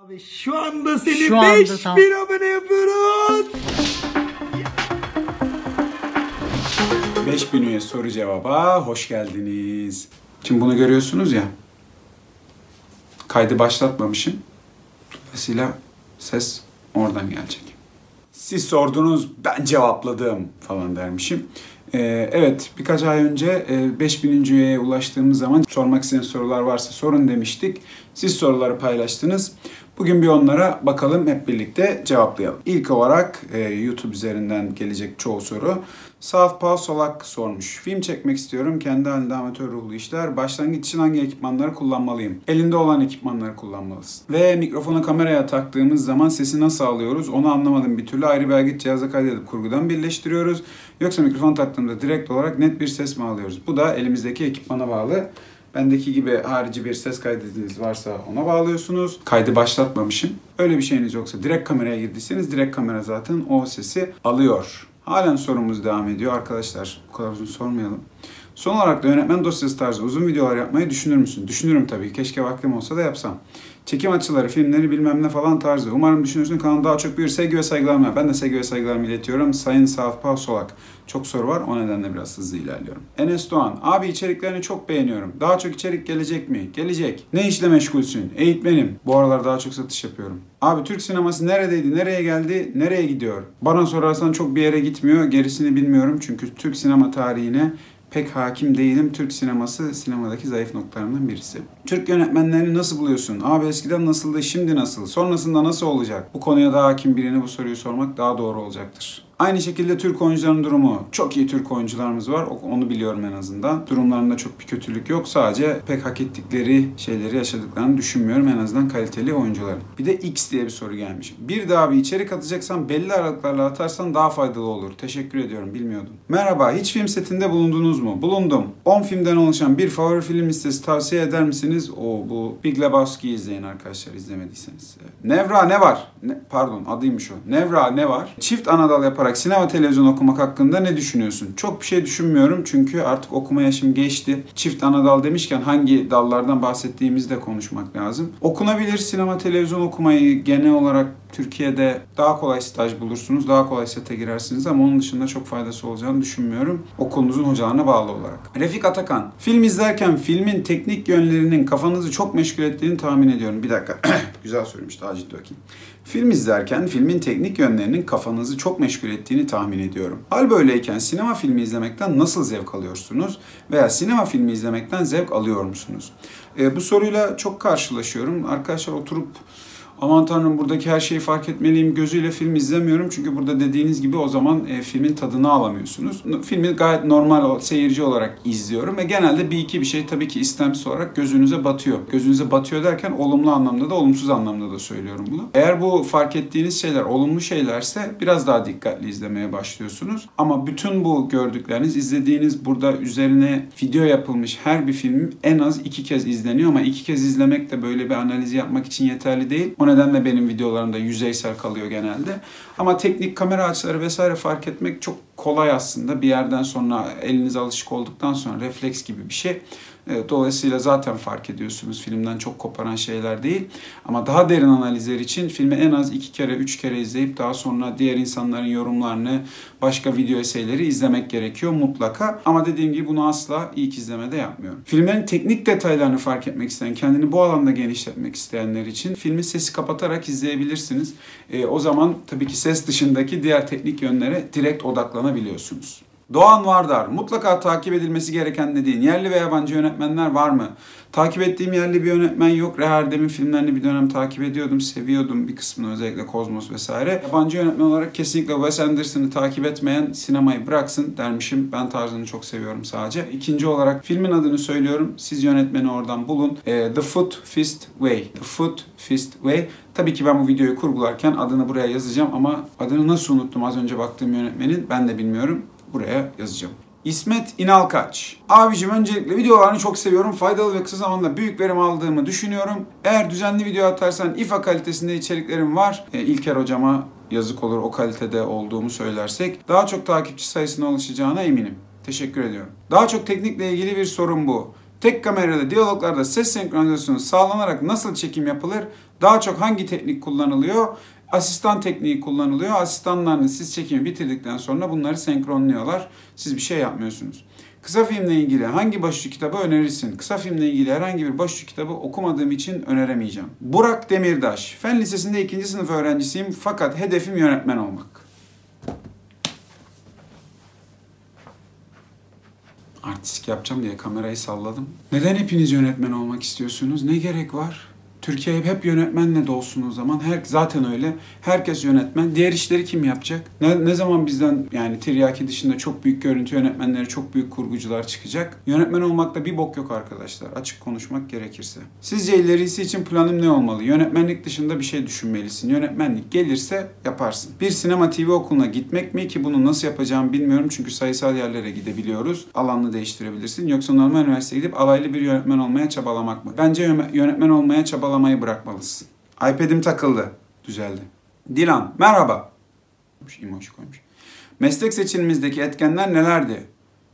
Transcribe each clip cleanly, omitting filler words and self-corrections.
Abi şu anda seni Şu anda 5000 abone yapıyoruz. 5000 üye soru cevaba hoş geldiniz. Şimdi bunu görüyorsunuz ya. Kaydı başlatmamışım. Dolayısıyla ses oradan gelecek. Siz sordunuz, ben cevapladım falan dermişim. Evet, birkaç ay önce 5000. üyeye ulaştığımız zaman sormak istediğiniz sorular varsa sorun demiştik. Siz soruları paylaştınız. Bugün bir onlara bakalım, hep birlikte cevaplayalım. İlk olarak YouTube üzerinden gelecek çoğu soru. Southpaw Solak sormuş. Film çekmek istiyorum. Kendi halinde amatör ruhlu işler. Başlangıç için hangi ekipmanları kullanmalıyım? Elinde olan ekipmanları kullanmalısın. Ve mikrofonu kameraya taktığımız zaman sesi nasıl alıyoruz? Onu anlamadım bir türlü. Ayrı bir aygıt cihaza kaydedip kurgudan birleştiriyoruz. Yoksa mikrofon taktığımda direkt olarak net bir ses mi alıyoruz? Bu da elimizdeki ekipmana bağlı. Bendeki gibi harici bir ses kaydediniz varsa ona bağlıyorsunuz. Kaydı başlatmamışım. Öyle bir şeyiniz yoksa direkt kameraya girdiyseniz direkt kamera zaten o sesi alıyor. Halen sorumuz devam ediyor arkadaşlar. Bu kadar uzun sormayalım. Son olarak da yönetmen dosyası tarzı uzun videolar yapmayı düşünür müsün? Düşünürüm tabii. Keşke vaktim olsa da yapsam. Çekim açıları, filmleri bilmem ne falan tarzı. Umarım düşünürsün, kanalı daha çok büyür. Sevgi ve saygılarımı var. Ben de sevgi ve saygılarımı iletiyorum. Sayın Southpaw Solak. Çok soru var. O nedenle biraz hızlı ilerliyorum. Enes Doğan. Abi içeriklerini çok beğeniyorum. Daha çok içerik gelecek mi? Gelecek. Ne işle meşgulsün? Eğitmenim. Bu aralar daha çok satış yapıyorum. Abi Türk sineması neredeydi? Nereye geldi? Nereye gidiyor? Bana sorarsan çok bir yere gitmiyor. Gerisini bilmiyorum. Çünkü Türk sinema tarihine pek hakim değilim. Türk sineması sinemadaki zayıf noktalarından birisi. Türk yönetmenlerini nasıl buluyorsun? Abi eskiden nasıldı, şimdi nasıl? Sonrasında nasıl olacak? Bu konuya daha hakim birine bu soruyu sormak daha doğru olacaktır. Aynı şekilde Türk oyuncuların durumu. Çok iyi Türk oyuncularımız var. Onu biliyorum en azından. Durumlarında çok bir kötülük yok. Sadece pek hak ettikleri şeyleri yaşadıklarını düşünmüyorum. En azından kaliteli oyuncuların. Bir de X diye bir soru gelmiş. Bir daha bir içerik atacaksan belli aralıklarla atarsan daha faydalı olur. Teşekkür ediyorum. Bilmiyordum. Merhaba. Hiç film setinde bulundunuz mu? Bulundum. 10 filmden oluşan bir favori film listesi tavsiye eder misiniz? Bu Big Lebowski'yi izleyin arkadaşlar, izlemediyseniz. Nevra ne var? Pardon, adıymış o. Nevra ne var? Çift anadal yaparak sinema televizyon okumak hakkında ne düşünüyorsun? Çok bir şey düşünmüyorum çünkü artık okuma yaşım geçti. Çift anadal demişken hangi dallardan bahsettiğimizi de konuşmak lazım. Okunabilir sinema televizyon okumayı genel olarak Türkiye'de daha kolay staj bulursunuz, daha kolay sete girersiniz ama onun dışında çok faydası olacağını düşünmüyorum. Okulunuzun hocalarına bağlı olarak. Refik Atakan, film izlerken filmin teknik yönlerinin kafanızı çok meşgul ettiğini tahmin ediyorum. Bir dakika, güzel soruymuş, daha ciddi bakayım. Film izlerken filmin teknik yönlerinin kafanızı çok meşgul ettiğini tahmin ediyorum. Hal böyleyken sinema filmi izlemekten nasıl zevk alıyorsunuz veya sinema filmi izlemekten zevk alıyor musunuz? Bu soruyla çok karşılaşıyorum. Arkadaşlar oturup aman tanrım buradaki her şeyi fark etmeliyim gözüyle film izlemiyorum. Çünkü burada dediğiniz gibi o zaman filmin tadını alamıyorsunuz. Filmi gayet normal seyirci olarak izliyorum ve genelde bir şey tabii ki istemsiz olarak gözünüze batıyor. Gözünüze batıyor derken olumlu anlamda da olumsuz anlamda da söylüyorum bunu. Eğer bu fark ettiğiniz şeyler olumlu şeylerse biraz daha dikkatli izlemeye başlıyorsunuz. Ama bütün bu gördükleriniz, izlediğiniz burada üzerine video yapılmış her bir film en az 2 kez izleniyor ama 2 kez izlemek de böyle bir analizi yapmak için yeterli değil. O nedenle benim videolarımda yüzeysel kalıyor genelde. Ama teknik kamera açıları vesaire fark etmek çok kolay aslında. Bir yerden sonra elinize alışık olduktan sonra refleks gibi bir şey. Dolayısıyla zaten fark ediyorsunuz. Filmden çok koparan şeyler değil. Ama daha derin analizler için filmi en az 2 kere 3 kere izleyip daha sonra diğer insanların yorumlarını, başka video eseyleri izlemek gerekiyor mutlaka. Ama dediğim gibi bunu asla ilk izlemede yapmıyorum. Filmlerin teknik detaylarını fark etmek isteyen, kendini bu alanda genişletmek isteyenler için filmin sesi kapatarak izleyebilirsiniz. O zaman tabii ki ses dışındaki diğer teknik yönlere direkt odaklanabiliyorsunuz. Doğan Vardar, mutlaka takip edilmesi gereken dediğin yerli ve yabancı yönetmenler var mı? Takip ettiğim yerli bir yönetmen yok. Rehardem'in filmlerini bir dönem takip ediyordum, seviyordum bir kısmını, özellikle Kozmos vesaire. Yabancı yönetmen olarak kesinlikle Wes Anderson'ı takip etmeyen sinemayı bıraksın dermişim. Ben tarzını çok seviyorum sadece. İkinci olarak filmin adını söylüyorum. Siz yönetmeni oradan bulun. The Foot Fist Way. The Foot Fist Way. Tabii ki ben bu videoyu kurgularken adını buraya yazacağım ama adını nasıl unuttum az önce baktığım yönetmenin ben de bilmiyorum. Buraya yazacağım. İsmet İnalkaç. Abicim öncelikle videolarını çok seviyorum. Faydalı ve kısa zamanda büyük verim aldığımı düşünüyorum. Eğer düzenli video atarsan İFA kalitesinde içeriklerim var. İlker hocama yazık olur o kalitede olduğumu söylersek. Daha çok takipçi sayısına ulaşacağına eminim. Teşekkür ediyorum. Daha çok teknikle ilgili bir sorun bu. Tek kamerada diyaloglarda ses senkronizasyonu sağlanarak nasıl çekim yapılır? Daha çok hangi teknik kullanılıyor? Asistan tekniği kullanılıyor. Asistanlarınız siz çekimi bitirdikten sonra bunları senkronluyorlar. Siz bir şey yapmıyorsunuz. Kısa filmle ilgili hangi başucu kitabı önerirsin? Kısa filmle ilgili herhangi bir başucu kitabı okumadığım için öneremeyeceğim. Burak Demirdaş. Fen Lisesi'nde 2. sınıf öğrencisiyim fakat hedefim yönetmen olmak. Artistik yapacağım diye kamerayı salladım. Neden hepiniz yönetmen olmak istiyorsunuz? Ne gerek var? Türkiye hep yönetmenle dolsun o zaman. Zaten öyle. Herkes yönetmen. Diğer işleri kim yapacak? Ne zaman bizden yani tiryaki dışında çok büyük görüntü yönetmenleri, çok büyük kurgucular çıkacak? Yönetmen olmakta bir bok yok arkadaşlar. Açık konuşmak gerekirse. Sizce ilerisi için planım ne olmalı? Yönetmenlik dışında bir şey düşünmelisin. Yönetmenlik gelirse yaparsın. Bir sinema TV okuluna gitmek mi ki bunu nasıl yapacağımı bilmiyorum. Çünkü sayısal yerlere gidebiliyoruz. Alanını değiştirebilirsin. Yoksa normal üniversiteye gidip alaylı bir yönetmen olmaya çabalamak mı? Bence yönetmen olmaya çabalamayı bırakmalısın. iPad'im takıldı. Düzeldi. Dilan, merhaba. Emoji koymuş. Meslek seçimimizdeki etkenler nelerdi?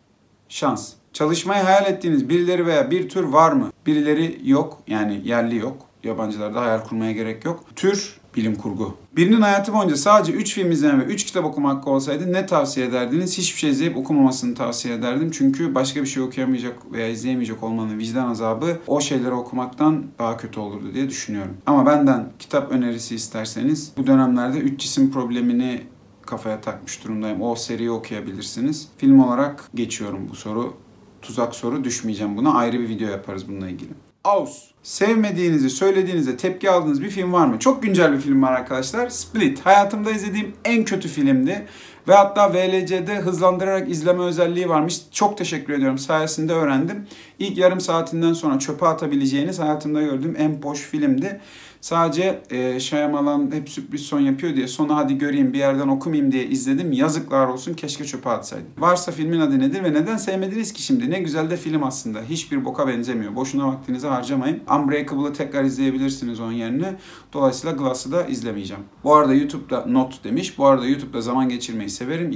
Şans. Çalışmayı hayal ettiğiniz birileri veya bir tür var mı? Birileri yok. Yani yerli yok. Yabancılarda hayal kurmaya gerek yok. Tür, bilim kurgu. Birinin hayatı boyunca sadece 3 film izleme ve 3 kitap okuma hakkı olsaydı ne tavsiye ederdiniz? Hiçbir şey izleyip okumamasını tavsiye ederdim. Çünkü başka bir şey okuyamayacak veya izleyemeyecek olmanın vicdan azabı o şeyleri okumaktan daha kötü olurdu diye düşünüyorum. Ama benden kitap önerisi isterseniz bu dönemlerde 3 cisim problemini kafaya takmış durumdayım. O seriyi okuyabilirsiniz. Film olarak geçiyorum bu soru. Tuzak soru, düşmeyeceğim buna. Ayrı bir video yaparız bununla ilgili. Aus. Sevmediğinizi söylediğinizde tepki aldığınız bir film var mı? Çok güncel bir film var arkadaşlar. Split. Hayatımda izlediğim en kötü filmdi. Ve hatta VLC'de hızlandırarak izleme özelliği varmış. Çok teşekkür ediyorum. Sayesinde öğrendim. İlk yarım saatinden sonra çöpe atabileceğiniz hayatımda gördüğüm en boş filmdi. Sadece Shyamalan hep sürpriz son yapıyor diye sonu hadi göreyim bir yerden okumayayım diye izledim. Yazıklar olsun, keşke çöpe atsaydım. Varsa filmin adı nedir ve neden sevmediniz ki şimdi? Ne güzel de film aslında. Hiçbir boka benzemiyor. Boşuna vaktinizi harcamayın. Unbreakable'ı tekrar izleyebilirsiniz onun yerine. Dolayısıyla Glass'ı da izlemeyeceğim. Bu arada YouTube'da not demiş. Bu arada YouTube'da zaman geçirmeyi severim.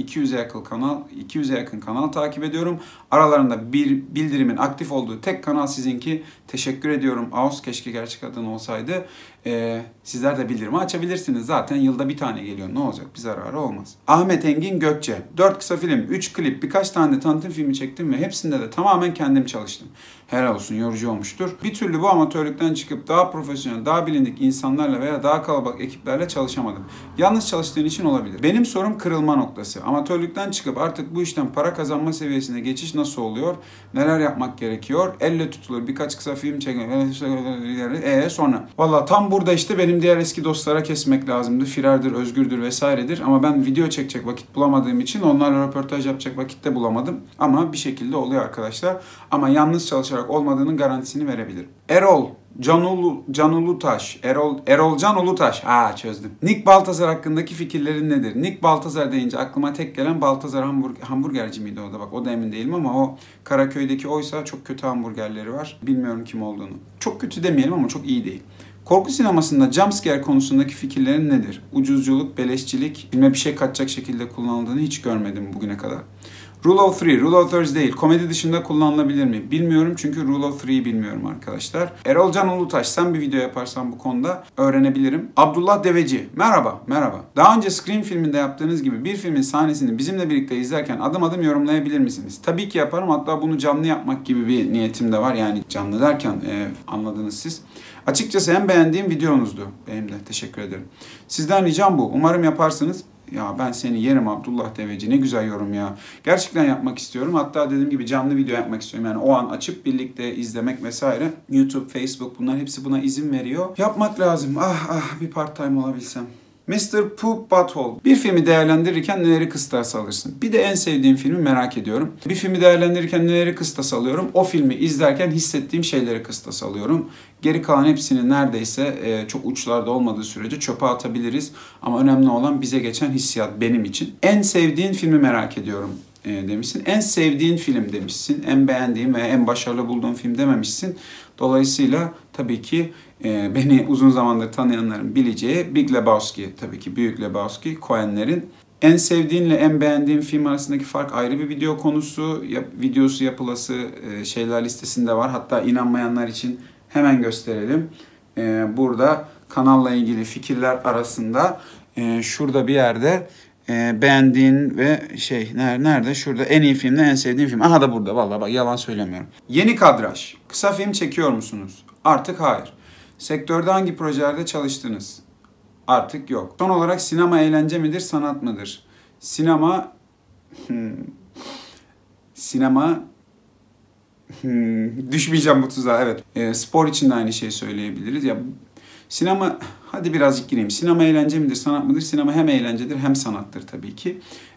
200'e yakın kanal takip ediyorum. Aralarında bir bildirimin aktif olduğu tek kanal sizinki. Teşekkür ediyorum. Aus, keşke gerçek adın olsaydı. Sizler de bildirimi açabilirsiniz. Zaten yılda bir tane geliyor. Ne olacak? Bir zararı olmaz. Ahmet Engin Gökçe. 4 kısa film, 3 klip, birkaç tane de tanıtım filmi çektim ve hepsinde de tamamen kendim çalıştım. Helal olsun, yorucu olmuştur. Bir türlü bu amatörlükten çıkıp daha profesyonel, daha bilindik insanlarla veya daha kalabalık ekiplerle çalışamadım. Yalnız çalıştığın için olabilir. Benim sorum kırılma noktası. Amatörlükten çıkıp artık bu işten para kazanma seviyesine geçiş nasıl oluyor? Neler yapmak gerekiyor? Elle tutulur birkaç kısa film çekmek. Sonra. Valla tam burada işte benim diğer eski dostlara kesmek lazımdı. Firardır, özgürdür vesairedir. Ama ben video çekecek vakit bulamadığım için onlarla röportaj yapacak vakit de bulamadım. Ama bir şekilde oluyor arkadaşlar. Ama yalnız çalışarak olmadığının garantisini verebilirim. Erol Can Ulutaş. Erol Can Ulutaş. Çözdüm. Nick Baltazar hakkındaki fikirlerin nedir? Nick Baltazar deyince aklıma tek gelen Baltazar hamburgerci miydi o da? Bak o da emin değilim ama o Karaköy'deki oysa çok kötü hamburgerleri var. Bilmiyorum kim olduğunu. Çok kötü demeyelim ama çok iyi değil. Korku sinemasında jumpscare konusundaki fikirlerin nedir? Ucuzculuk, beleşçilik, filme bir şey katacak şekilde kullanıldığını hiç görmedim bugüne kadar. Rule of Three, Rule of Thirds değil. Komedi dışında kullanılabilir mi? Bilmiyorum çünkü Rule of Three'yi bilmiyorum arkadaşlar. Erol Can Ulutaş, sen bir video yaparsan bu konuda öğrenebilirim. Abdullah Deveci, merhaba. Daha önce Scream filminde yaptığınız gibi bir filmin sahnesini bizimle birlikte izlerken adım adım yorumlayabilir misiniz? Tabii ki yaparım. Hatta bunu canlı yapmak gibi bir niyetim de var. Yani canlı derken anladınız siz. Açıkçası en beğendiğim videonuzdu. Benim de teşekkür ederim. Sizden ricam bu. Umarım yaparsınız. Ya ben seni yerim Abdullah Deveci. Ne güzel yorum ya. Gerçekten yapmak istiyorum. Hatta dediğim gibi canlı video yapmak istiyorum. Yani o an açıp birlikte izlemek vesaire. YouTube, Facebook bunlar hepsi buna izin veriyor. Yapmak lazım. Bir part time olabilsem. Mr. Poop Butthole. Bir filmi değerlendirirken neleri kıstas alırsın? Bir de en sevdiğim filmi merak ediyorum. Bir filmi değerlendirirken neleri kıstas alıyorum? O filmi izlerken hissettiğim şeyleri kıstas alıyorum. Geri kalan hepsini neredeyse çok uçlarda olmadığı sürece çöpe atabiliriz. Ama önemli olan bize geçen hissiyat benim için. En sevdiğin filmi merak ediyorum demişsin. En sevdiğin film demişsin. En beğendiğim ve en başarılı bulduğum film dememişsin. Dolayısıyla tabii ki beni uzun zamandır tanıyanların bileceği Big Lebowski, tabii ki Büyük Lebowski, Coen'lerin En sevdiğinle en beğendiğin film arasındaki fark ayrı bir video konusu. Videosu yapılası şeyler listesinde var. Hatta inanmayanlar için hemen gösterelim. Burada kanalla ilgili fikirler arasında şurada bir yerde beğendiğin ve nerede? Şurada en iyi filmle en sevdiğin film. Aha da burada. Vallahi bak yalan söylemiyorum. Yeni kadraj. Kısa film çekiyor musunuz? Artık hayır. Sektörde hangi projelerde çalıştınız? Artık yok. Son olarak sinema eğlence midir, sanat mıdır? Sinema düşmeyeceğim bu tuzağa, evet. Spor için de aynı şeyi söyleyebiliriz. Ya sinema, hadi birazcık gireyim. Sinema eğlence midir, sanat mıdır? Sinema hem eğlencedir hem sanattır tabii ki.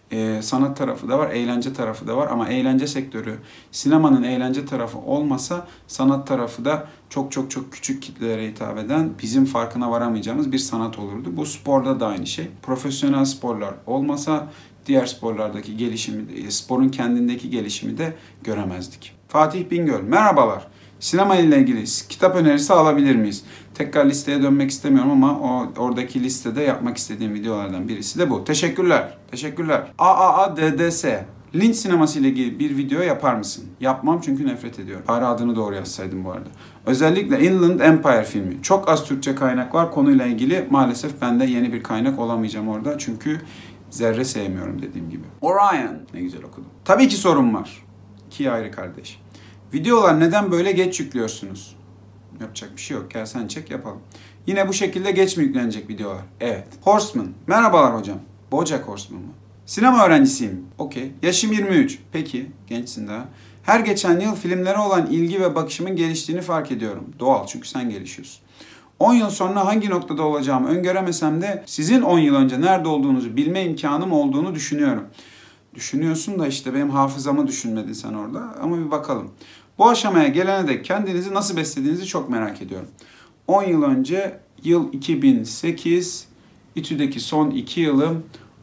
Sanat tarafı da var, eğlence tarafı da var ama eğlence sektörü, sinemanın eğlence tarafı olmasa sanat tarafı da çok küçük kitlelere hitap eden, bizim farkına varamayacağımız bir sanat olurdu. Bu sporda da aynı şey. Profesyonel sporlar olmasa diğer sporlardaki gelişimi, sporun kendindeki gelişimi de göremezdik. Fatih Bingöl, merhabalar. Sinema ile ilgili kitap önerisi alabilir miyiz? Tekrar listeye dönmek istemiyorum ama oradaki listede yapmak istediğim videolardan birisi de bu. Teşekkürler. Teşekkürler. AAADDS. Linç sineması ile ilgili bir video yapar mısın? Yapmam çünkü nefret ediyorum. Bari adını doğru yazsaydım bu arada. Özellikle Inland Empire filmi. Çok az Türkçe kaynak var konuyla ilgili. Maalesef ben de yeni bir kaynak olamayacağım orada. Çünkü zerre sevmiyorum dediğim gibi. Orion. Ne güzel okudum. Tabii ki sorun var. İki ayrı kardeş. Videolar neden böyle geç yüklüyorsunuz? Yapacak bir şey yok. Gel sen çek yapalım. Yine bu şekilde geç mi yüklenecek videolar? Evet. Horseman. Merhabalar hocam. BoJack Horseman mı? Sinema öğrencisiyim. Okey. Yaşım 23. Peki. Gençsin daha. Her geçen yıl filmlere olan ilgi ve bakışımın geliştiğini fark ediyorum. Doğal çünkü sen gelişiyorsun. 10 yıl sonra hangi noktada olacağımı öngöremesem de sizin 10 yıl önce nerede olduğunuzu bilme imkanım olduğunu düşünüyorum. Düşünüyorsun da işte benim hafızamı düşünmedin sen orada ama bir bakalım. Bu aşamaya gelene dek kendinizi nasıl beslediğinizi çok merak ediyorum. 10 yıl önce yıl 2008, İTÜ'deki son 2 yılım.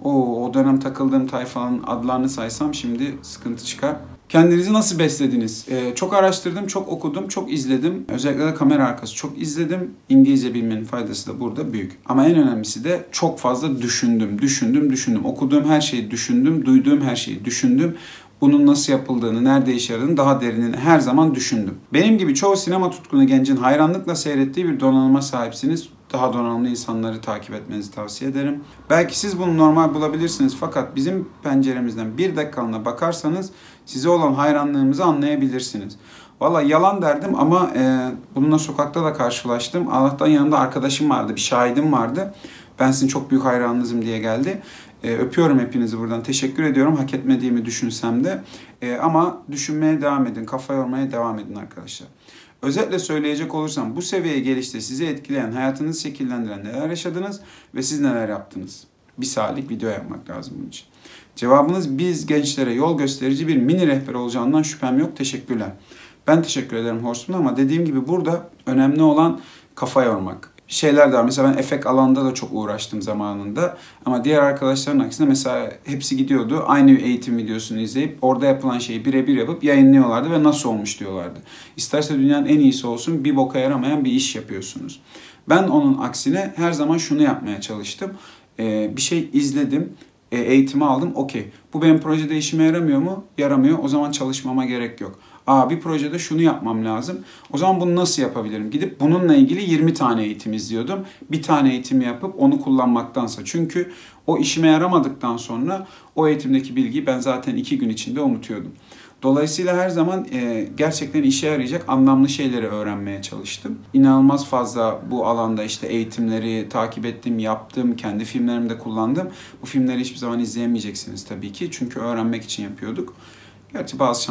O dönem takıldığım tayfanın adlarını saysam şimdi sıkıntı çıkar. Kendinizi nasıl beslediniz? Çok araştırdım, çok okudum, çok izledim. Özellikle de kamera arkası çok izledim. İngilizce bilmenin faydası da burada büyük. Ama en önemlisi de çok fazla düşündüm. Okuduğum her şeyi düşündüm, duyduğum her şeyi düşündüm. Bunun nasıl yapıldığını, nerede işe yaradığını daha derinini her zaman düşündüm. Benim gibi çoğu sinema tutkunu gencin hayranlıkla seyrettiği bir donanıma sahipsiniz. Daha donanımlı insanları takip etmenizi tavsiye ederim. Belki siz bunu normal bulabilirsiniz fakat bizim penceremizden bir dakikalığına bakarsanız size olan hayranlığımızı anlayabilirsiniz. Valla yalan derdim ama bununla sokakta da karşılaştım. Allah'tan yanımda arkadaşım vardı, bir şahidim vardı. Ben sizin çok büyük hayranınızım diye geldi. Öpüyorum hepinizi buradan. Teşekkür ediyorum. Hak etmediğimi düşünsem de. Ama düşünmeye devam edin. Kafa yormaya devam edin arkadaşlar. Özetle söyleyecek olursam bu seviyeye gelişte sizi etkileyen, hayatınızı şekillendiren neler yaşadınız ve siz neler yaptınız? Bir saatlik video yapmak lazım bunun için. Cevabınız biz gençlere yol gösterici bir mini rehber olacağından şüphem yok. Teşekkürler. Ben teşekkür ederim Horseman ama dediğim gibi burada önemli olan kafa yormak. Şeyler de var. Mesela ben efekt alanında da çok uğraştım zamanında. Ama diğer arkadaşların aksine mesela hepsi gidiyordu. Aynı eğitim videosunu izleyip orada yapılan şeyi birebir yapıp yayınlıyorlardı ve nasıl olmuş diyorlardı. İsterse dünyanın en iyisi olsun bir boka yaramayan bir iş yapıyorsunuz. Ben onun aksine her zaman şunu yapmaya çalıştım. Bir şey izledim. Eğitimi aldım. Okey. Bu benim projede işime yaramıyor mu? Yaramıyor. O zaman çalışmama gerek yok. Bir projede şunu yapmam lazım. O zaman bunu nasıl yapabilirim? Gidip bununla ilgili 20 tane eğitim izliyordum. Bir tane eğitim yapıp onu kullanmaktansa. Çünkü o işime yaramadıktan sonra o eğitimdeki bilgiyi ben zaten 2 gün içinde unutuyordum. Dolayısıyla her zaman gerçekten işe yarayacak anlamlı şeyleri öğrenmeye çalıştım. İnanılmaz fazla bu alanda işte eğitimleri takip ettim, yaptım, kendi filmlerimde kullandım. Bu filmleri hiçbir zaman izleyemeyeceksiniz tabii ki. Çünkü öğrenmek için yapıyorduk. Gerçi bazı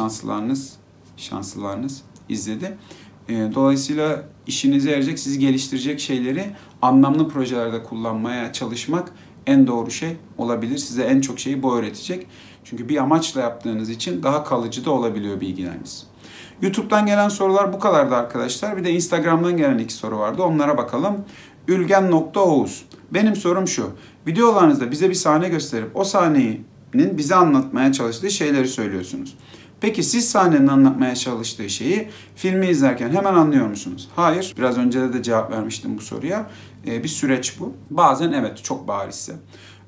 şanslılarınız izledi. Dolayısıyla işinize yarayacak, sizi geliştirecek şeyleri anlamlı projelerde kullanmaya çalışmak en doğru şey olabilir. Size en çok şeyi bu öğretecek. Çünkü bir amaçla yaptığınız için daha kalıcı da olabiliyor bilgileriniz. YouTube'dan gelen sorular bu kadardı arkadaşlar. Bir de Instagram'dan gelen 2 soru vardı. Onlara bakalım. Ülgen.Oğuz. Benim sorum şu. Videolarınızda bize bir sahne gösterip o sahnenin bize anlatmaya çalıştığı şeyleri söylüyorsunuz. Peki siz sahnenin anlatmaya çalıştığı şeyi filmi izlerken hemen anlıyor musunuz? Hayır. Biraz önce de cevap vermiştim bu soruya. Bir süreç bu. Bazen evet çok barizse.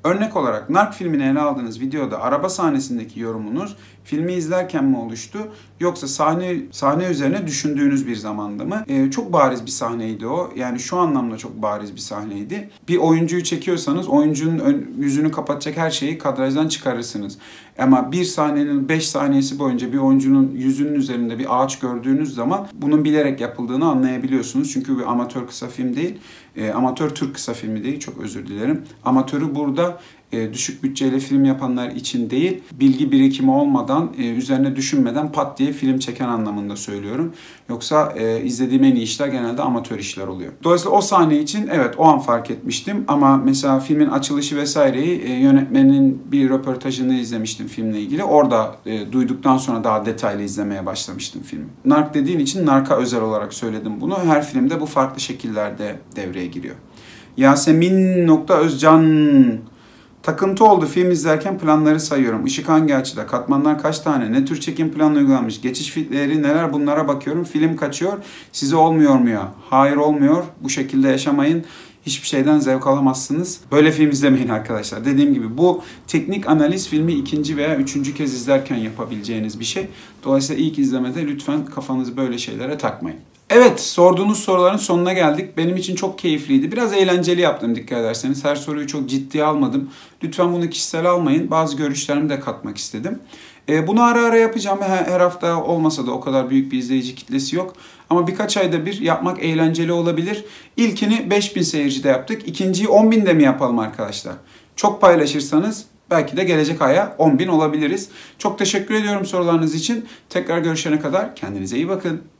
Örnek olarak Narc filmini ele aldığınız videoda araba sahnesindeki yorumunuz filmi izlerken mi oluştu yoksa sahne üzerine düşündüğünüz bir zamanda mı? Çok bariz bir sahneydi o. Yani şu anlamda çok bariz bir sahneydi. Bir oyuncuyu çekiyorsanız oyuncunun yüzünü kapatacak her şeyi kadrajdan çıkarırsınız. Ama bir sahnenin 5 saniyesi boyunca bir oyuncunun yüzünün üzerinde bir ağaç gördüğünüz zaman bunun bilerek yapıldığını anlayabiliyorsunuz. Çünkü bir amatör kısa film değil. Amatör Türk kısa filmi değil. Çok özür dilerim. Amatörü burada düşük bütçeyle film yapanlar için değil, bilgi birikimi olmadan, üzerine düşünmeden pat diye film çeken anlamında söylüyorum. Yoksa izlediğim en iyi işler genelde amatör işler oluyor. Dolayısıyla o sahne için evet o an fark etmiştim ama mesela filmin açılışı vesaireyi yönetmenin bir röportajını izlemiştim filmle ilgili. Orada duyduktan sonra daha detaylı izlemeye başlamıştım filmi. Narc dediğin için Narc'a özel olarak söyledim bunu. Her filmde bu farklı şekillerde devreye giriyor. Yasemin.Özcan takıntı oldu. Film izlerken planları sayıyorum. Işık hangi açıda? Katmanlar kaç tane? Ne tür çekim planı uygulanmış? Geçiş fitleri neler? Bunlara bakıyorum. Film kaçıyor. Size olmuyor mu ya? Hayır olmuyor. Bu şekilde yaşamayın. Hiçbir şeyden zevk alamazsınız. Böyle film izlemeyin arkadaşlar. Dediğim gibi bu teknik analiz filmi ikinci veya üçüncü kez izlerken yapabileceğiniz bir şey. Dolayısıyla ilk izlemede lütfen kafanızı böyle şeylere takmayın. Evet, sorduğunuz soruların sonuna geldik. Benim için çok keyifliydi. Biraz eğlenceli yaptım dikkat ederseniz. Her soruyu çok ciddiye almadım. Lütfen bunu kişisel almayın. Bazı görüşlerimi de katmak istedim. Bunu ara ara yapacağım. Her hafta olmasa da o kadar büyük bir izleyici kitlesi yok. Ama birkaç ayda bir yapmak eğlenceli olabilir. İlkini 5000 seyircide yaptık. İkinciyi 10.000'de mi yapalım arkadaşlar? Çok paylaşırsanız belki de gelecek aya 10.000 olabiliriz. Çok teşekkür ediyorum sorularınız için. Tekrar görüşene kadar kendinize iyi bakın.